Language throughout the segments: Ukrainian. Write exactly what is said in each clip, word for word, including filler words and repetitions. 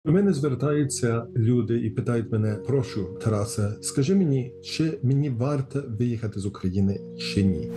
До мене звертаються люди і питають мене: прошу, Тарасе, скажи мені, чи мені варто виїхати з України, чи ні?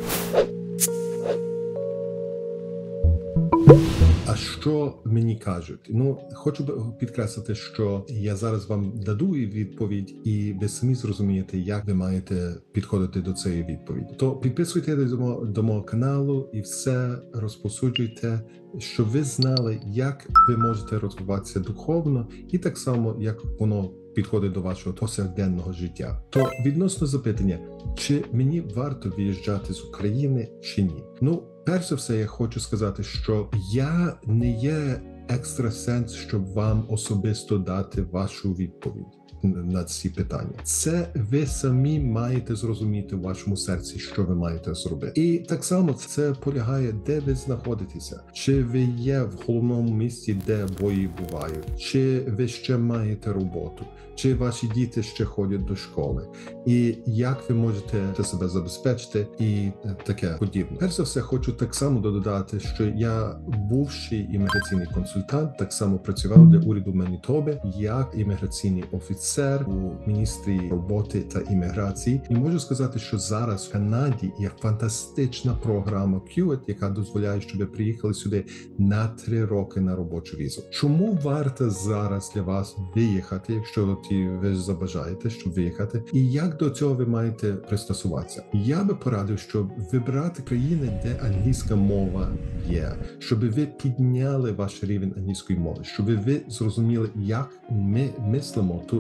А що мені кажуть? Ну, хочу підкреслити, що я зараз вам даду відповідь, і ви самі зрозумієте, як ви маєте підходити до цієї відповіді. То підписуйтесь до мого, до мого каналу і все розповсюджуйте, щоб ви знали, як ви можете розвиватися духовно, і так само, як воно підходить до вашого повсякденного життя. То відносно запитання, чи мені варто виїжджати з України, чи ні? Ну, перш за все, я хочу сказати, що я не є екстрасенс, щоб вам особисто дати вашу відповідь на ці питання. Це ви самі маєте зрозуміти в вашому серці, що ви маєте зробити. І так само це полягає, де ви знаходитеся. Чи ви є в головному місті, де бої бувають, чи ви ще маєте роботу, чи ваші діти ще ходять до школи, і як ви можете себе забезпечити і таке подібне. Перш за все, хочу так само додати, що я бувший імміграційний консультант, так само працював для уряду Манітоби як імміграційний офіцер у міністрі роботи та імміграції. І можу сказати, що зараз в Канаді є фантастична програма к'юет, яка дозволяє, щоб ви приїхали сюди на три роки на робочу візу. Чому варто зараз для вас виїхати, якщо ви забажаєте, щоб виїхати, і як до цього ви маєте пристосуватися? Я би порадив, щоб вибирати країни, де англійська мова є, щоб ви підняли ваш рівень англійської мови, щоб ви зрозуміли, як ми мислимо тут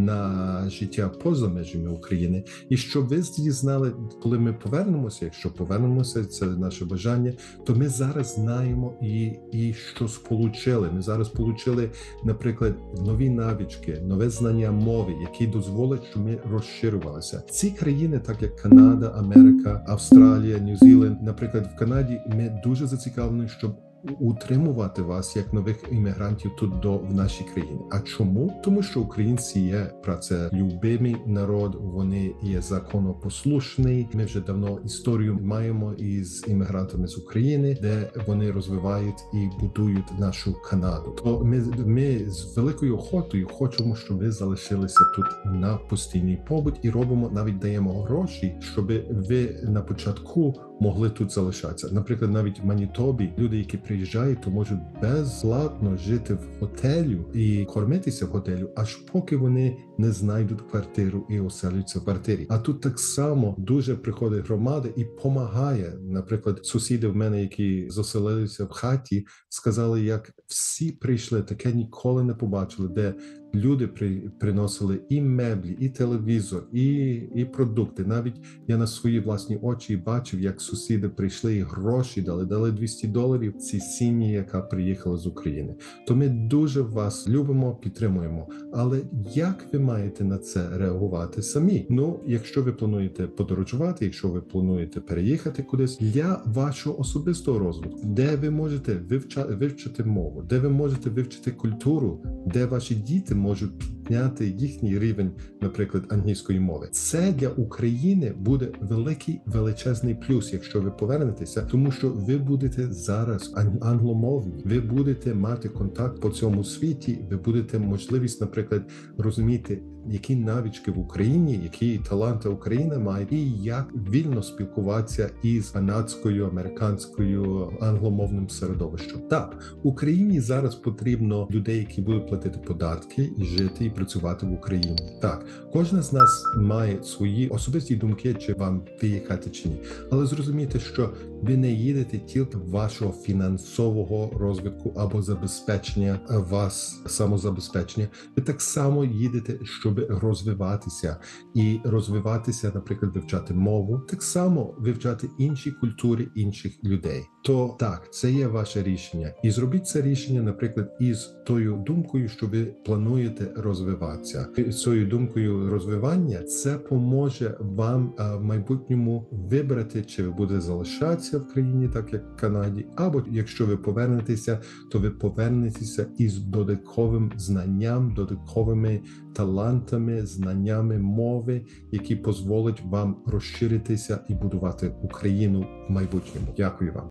на життя поза межами України, і щоб ви знали, коли ми повернемося, якщо повернемося, це наше бажання, то ми зараз знаємо і, і що сполучили. Ми зараз получили, наприклад, нові навички, нове знання мови, які дозволять, щоб ми розширювалися. Ці країни, так як Канада, Америка, Австралія, Нью-Зіланд, наприклад, в Канаді ми дуже зацікавлені, щоб утримувати вас як нових іммігрантів тут до в нашій країні. А чому? Тому що українці є працелюбимий народ, вони є законопослушний. Ми вже давно історію маємо із іммігрантами з України, де вони розвивають і будують нашу Канаду. То ми, ми з великою охотою хочемо, щоб ви залишилися тут на постійний побут, і робимо, навіть даємо гроші, щоб ви на початку могли тут залишатися. Наприклад, навіть в Манітобі люди, які приїжджають, то можуть безплатно жити в готелю і кормитися в готелю, аж поки вони не знайдуть квартиру і оселюються в квартирі. А тут так само дуже приходить громада і допомагає. Наприклад, сусіди в мене, які заселилися в хаті, сказали, як всі прийшли, таке ніколи не побачили, де люди при, приносили і меблі, і телевізор, і, і продукти. Навіть я на свої власні очі бачив, як сусіди прийшли і гроші дали, дали двісті доларів цій сім'ї, яка приїхала з України. То ми дуже вас любимо, підтримуємо. Але як ви маєте на це реагувати самі? Ну, якщо ви плануєте подорожувати, якщо ви плануєте переїхати кудись, для вашого особистого розвитку, де ви можете вивчати, вивчити мову, де ви можете вивчити культуру, де ваші діти можуть підняти їхній рівень, наприклад, англійської мови. Це для України буде великий величезний плюс, якщо ви повернетеся, тому що ви будете зараз англомовні, ви будете мати контакт по цьому світі, ви будете можливість, наприклад, розуміти, які навички в Україні, які таланти Україна має, і як вільно спілкуватися із канадською, американською, англомовним середовищем. Так, Україні зараз потрібно людей, які будуть платити податки і жити і працювати в Україні. Так, кожен з нас має свої особисті думки, чи вам виїхати, чи ні. Але зрозумійте, що ви не їдете тільки вашого фінансового розвитку або забезпечення вас, самозабезпечення. Ви так само їдете, щоб розвиватися. І розвиватися, наприклад, вивчати мову, так само вивчати інші культури інших людей. То так, це є ваше рішення. І зробіть це рішення, наприклад, із тою думкою, що ви плануєте розвиватися. І з цією думкою розвивання це поможе вам в майбутньому вибрати, чи ви будете залишатися в країні, так як в Канаді, або якщо ви повернетеся, то ви повернетеся із додатковим знанням, додатковими талантами, знаннями мови, які дозволять вам розширитися і будувати Україну в майбутньому. Дякую вам.